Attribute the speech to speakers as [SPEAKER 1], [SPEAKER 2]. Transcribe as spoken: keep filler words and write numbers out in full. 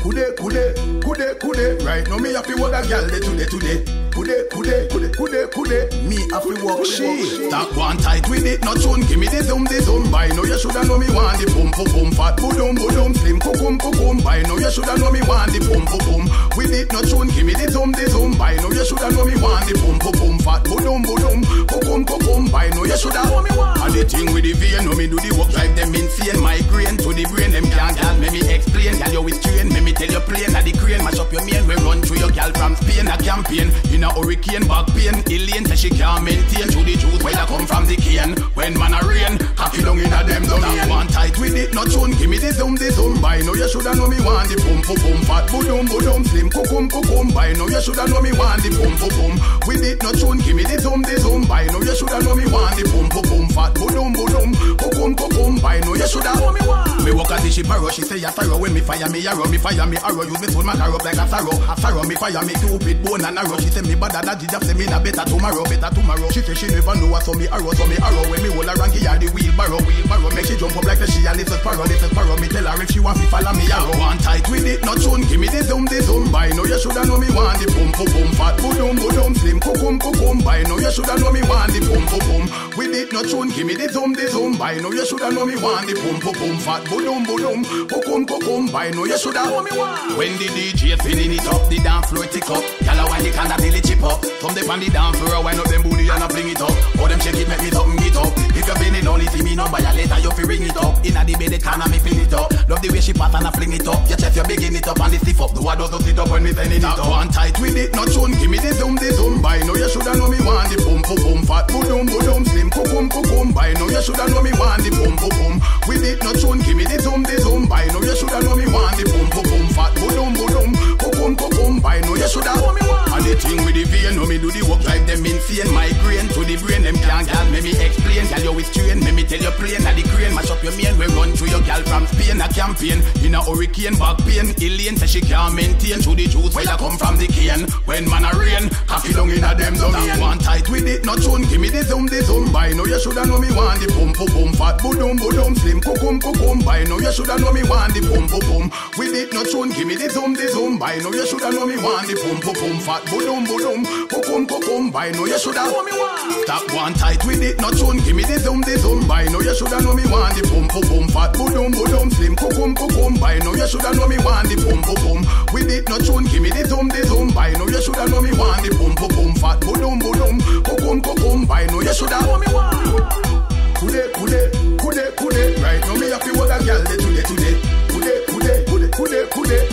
[SPEAKER 1] Kude, kude, kude, kude. Right now me have to work a girl day today, today. Kude, kude, kude, kude, kude. Me have to walk she. That one tight with it, not soon. Give me the zoom, the zoom. By now you shoulda know me want the boom, boom, boom. Fat, boom, boom, slim, boom, boom, boom. By now you shoulda know me want the boom, boom, boom. With it, not soon. Give me the zoom, the zoom. By now you shoulda know me want the boom, boom, boom. Fat, boom, boom, boom, boom, boom, boom. By now you shoulda know me want. And the thing with the vein, know me do the work, drive them insane. Migraine to the brain, them can't girl. Let me explain, girl, you with train. Let me tell you plain, that the crane mash up your main. We run through your girl from Spain, a campaign. In a hurricane, back pain. Elaine say she can't maintain. To the truth, where I come from the cane. When man a rain, cocky down in a them domain. One tight with it, not soon. Give me the zoom, the zoom. By now you shoulda know me want the boom, boom, boom. Fat, boom, boom, slim, boom, boom, boom. By now you shoulda know me want the boom, boom, boom. With it, not soon. Give me the zoom, the zoom. By now you shoulda know me want the boom, boom, boom. Fat, boom, boom, boom, boom, boom. By now you shoulda know me want. Me walk at the ship arrow, she say a sorrow. When me fire me arrow, me fire me arrow. Use me tool my arrow like a sorrow. A sorrow me fire me stupid bone and arrow. She say me bad at that, just say me na better tomorrow, better tomorrow. She say she never know what so me arrow, so me arrow. When me hold her and give her the wheelbarrow, wheelbarrow. Make she jump up like the she a little sparrow, little sparrow. Me tell her if she want to follow me arrow. One tight with it, not soon. Give me the zoom, the zoom. By now you shoulda know me want the boom, boom, boom. Fat, boom, boom, boom, slim, boom, boom, boom. By now you shoulda know me want the boom, boom, boom. With it, not soon. Give me the zoom, the zoom. By now you shoulda know me want the boom, boom, boom. Fat, boom, boom, boom, boom, boom, boom. By now you shoulda know me want. When the D J spinning it up, the dance floor tick up. Gyal a wine it and a till it chip up. Some dey on the dance floor, wind up them booty and a fling it up. How them shake it, make me something get up. If you feeling only see me number, ya later you fi ring it up. Inna the bed, the corner me fill it up. Love the way she pass and a fling it up. Your chest you begin it up and the stiff up. The word doesn't sit up when me send it up. One tight with it, not soon. Give me the zoom, the zoom. By now you shoulda know me want the boom, boom, boom. Fat, boom, boom, boom, slim, boom, boom, boom. By now you shoulda know me want the boom, boom, boom. With it, not soon. Give me the zoom, the zoom. By now you shoulda know me want the boom, boom, boom. Fat, boom, boom, boom, boom, boom, boom. By now you shoulda know me want. And the thing with the vein, know me do the work, drive them insane. Migraine to the brain, them can't girl. Let me explain, girl you with train. Let me tell you plain, that the crane mash up your main. We run through your girl from Spain, a campaign. In a hurricane, back pain. Elaine say she can't maintain. To the truth, where I come from the cane. When man a rain, cocky down in a them domain. One tight with it, not soon. Give me the zoom, the zoom. By now you shoulda know me want the boom, boom, boom. Fat, boom, boom, boom, slim, boom, boom, boom. By now you shoulda know me want the boom, boom, boom. With it, not soon. Give me the zoom, the zoom. By now you shoulda know me want the boom, boom, boom. Fat, boom, boom, boom, boom, boom, boom. By now you shoulda know me want. Stop one tight with it, not soon. Give me the zoom, the zoom. By now you shoulda know me want the boom, boom, boom. Fat, boom, boom, slim, boom, boom, boom. By now you shoulda know me want the boom, boom, boom. With it, not soon. Give me the zoom, the zoom. By now you shoulda know me want the boom, boom, boom. Fat, boom, boom, boom, boom, boom. By now you shoulda know me want. Kude, kude, kude, kude. Right now me have to hold a girl day today, today. Kude, kude, kude, kude, kude.